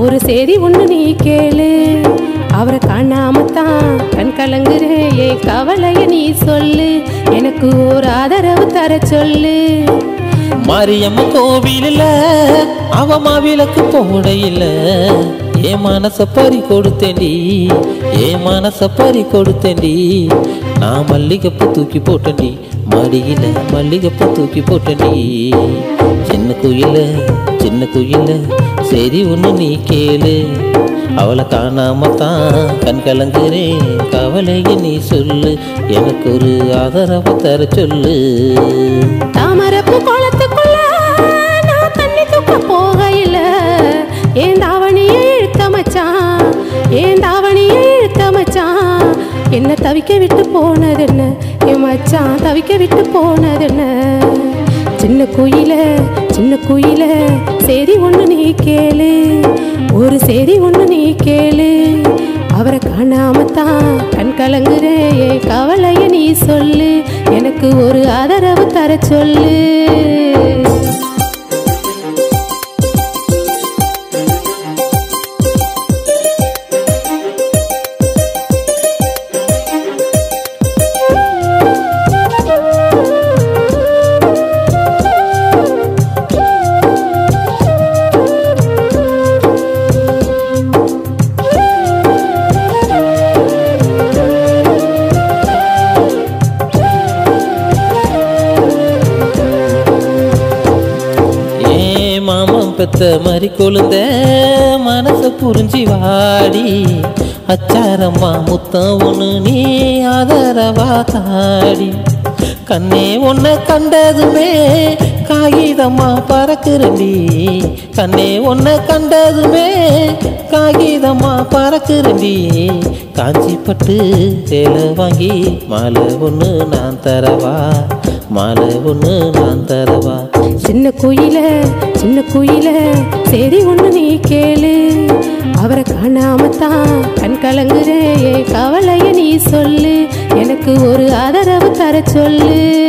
ஒரு செய்தி ஒண்ணு நீ கேளு. அவரை காணாமத்தான் கண் கலங்குறேன், என் கவலைய நீ சொல்லு, எனக்கு ஒரு ஆதரவு தர சொல்லு. மாரியம்மன் கோவிலில் அவ மாவிளக்கு போடையில என் மனச பறி கொடுத்தேண்டி, என் மனச பறி கொடுத்தேண்டி. நான் மல்லிகைப்பூ தூக்கி போட்டேன்டி, மடியில மல்லிகைப்பூ தூக்கி போட்டேன்டி. சின்ன குயில சின்ன குயில சரி ஒன்று நீ கேளு. அவளை காணாமத்தான் கண் கலங்குறேன், கவலையை நீ சொல்லு, எனக்கு ஒரு ஆதரவு தர சொல்லு. தாமரப்பு குளத்துக்குள்ள நான் தண்ணி தூக்க போகையில என் தாவணியை இழுத்த மச்சான், என் தாவணியை இழுத்த மச்சான். என்ன தவிக்க விட்டு போனதென்ன என் மச்சான், தவிக்க விட்டு போனதென்ன. சின்ன குயில சரி ஒண்ணு நீ கேளு, ஒரு செய்தி ஒண்ணு நீ கேளு. அவரை காணாமத்தான் கண் கலங்குறேன், என் கவலைய நீ சொல்லு, எனக்கு ஒரு ஆதரவு தர சொல்லு. பெத்த மாதிரி கொழுந்த மனச புரிஞ்சி வாடி, அச்சாரம்மா முத்தம் ஒன்று நீ ஆதரவா தாடி. கண்ணே ஒன்ன கண்டதுமே காகிதம்மா பறக்குறண்டி, கண்ணே ஒன்ன கண்டதுமே காகிதம்மா பறக்குறண்டி. காஞ்சி பட்டு சேலை வாங்கி மாலை ஒன்று நான் தரவா, மாலை ஒன்று நான் தரவா. சின்ன குயில சரி ஒண்ணு நீ கேளு. அவரை காணாமத்தான் கண் கலங்குறேன், என் கவலைய நீ சொல்லு, எனக்கு ஒரு ஆதரவு தர சொல்லு.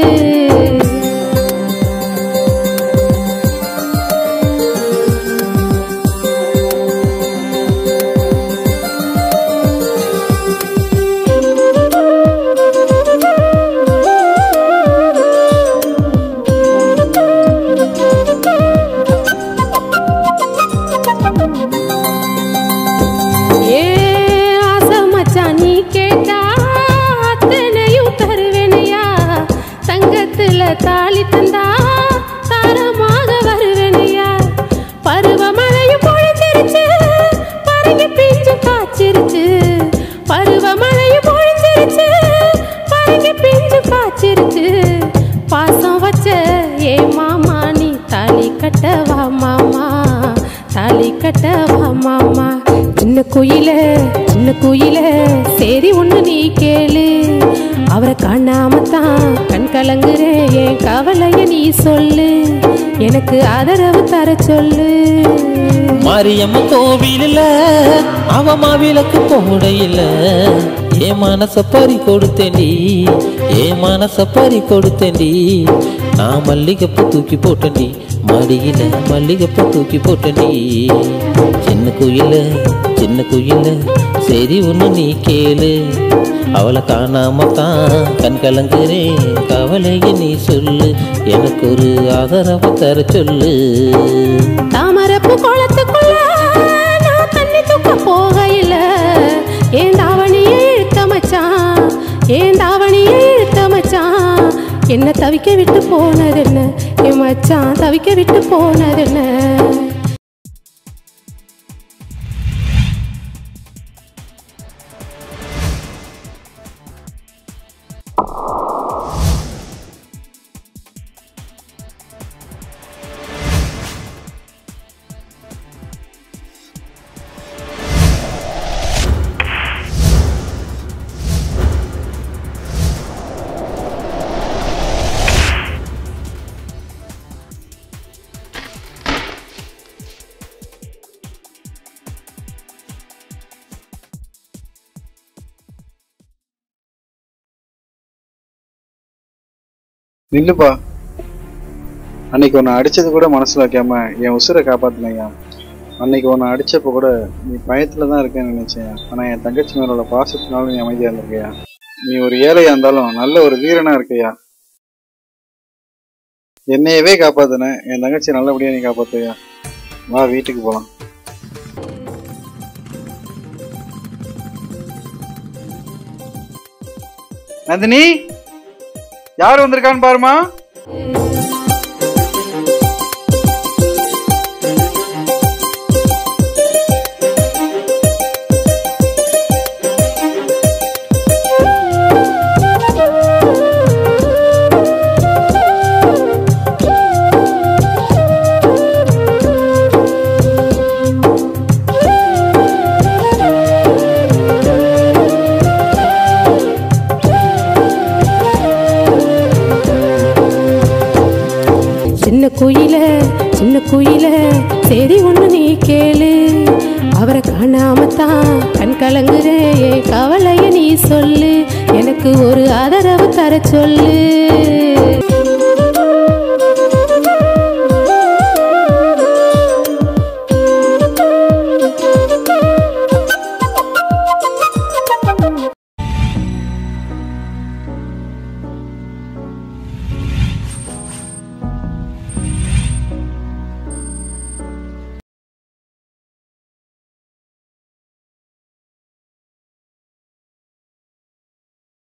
தாலி தந்தா தாரமாக வருவனையா. பருவமழையும் பொழிஞ்சிருச்சு, பறங்கி பிஞ்சு காய்ச்சிருச்சு, பருவமழையும் பொழிஞ்சிருச்சு, பறங்கி பிஞ்சு காய்ச்சிருச்சு. பாசம் வச்ச ஏ மாமா நீ தாலி கட்டவா மாமா, தாலி கட்டவா மாமா. சின்ன குயில சரி ஒண்ணு நீ கேளு. அவரை காணாமத்தான் கண் கலங்குறேன், என் கவலைய நீ சொல்லு, எனக்கு ஆதரவு தர சொல்லு. மாரியம்மன் கோவிலில் அவ மாவிளக்கு போடையில என் மனச பறி கொடுத்தேண்டி, என் மனச பறி கொடுத்தேண்டி. நான் மல்லிகைப்பூ தூக்கி போட்டேன்டி, மடியில மல்லிகைப்பூ தூக்கி போட்டேன்டி. சின்ன குயில சரி ஒன்று நீ கேளு. அவளை காணாமத்தான் கண் கலங்குறேன், கவலையை நீ சொல்லு, எனக்கு ஒரு ஆதரவு தர சொல்லு. தாமரப்பு குளத்துக்குள்ள நான் தண்ணி தூக்க போகையில என் தாவணியை இழுத்த மச்சான், என் தாவணியை இழுத்த மச்சான். என்ன தவிக்க விட்டு போனதென்ன என் மச்சான், தவிக்க விட்டு போனதென்ன. நில்லுப்பா, அன்னைக்கு உன்னை அடிச்சது கூட மனசுல வைக்காம என் உசுரை காப்பாத்தினையா. அன்னைக்கு உன்னை அடிச்சப்ப கூட நீ பயத்துல தான் இருக்கேன்னு நினைச்சேன். ஆனா என் தங்கச்சி மேலோட பாசத்தினாலும் நீ அமைதியா இருந்திருக்கையா. நீ ஒரு ஏழையா இருந்தாலும் நல்ல ஒரு வீரனா இருக்கையா. என்னையவே காப்பாத்துன என் தங்கச்சி நல்லபடியா நீ காப்பாத்துவையா. வா வீட்டுக்கு போலாம். நந்தினி, யார் வந்திருக்கான்னு பாருமா. சின்ன குயில சரி ஒண்ணு நீ கேளு. அவரை காணாமத்தான் கண் கலங்குறே, கவலைய நீ சொல்லு. எனக்கு ஒரு ஆதரவு தர சொல்லு.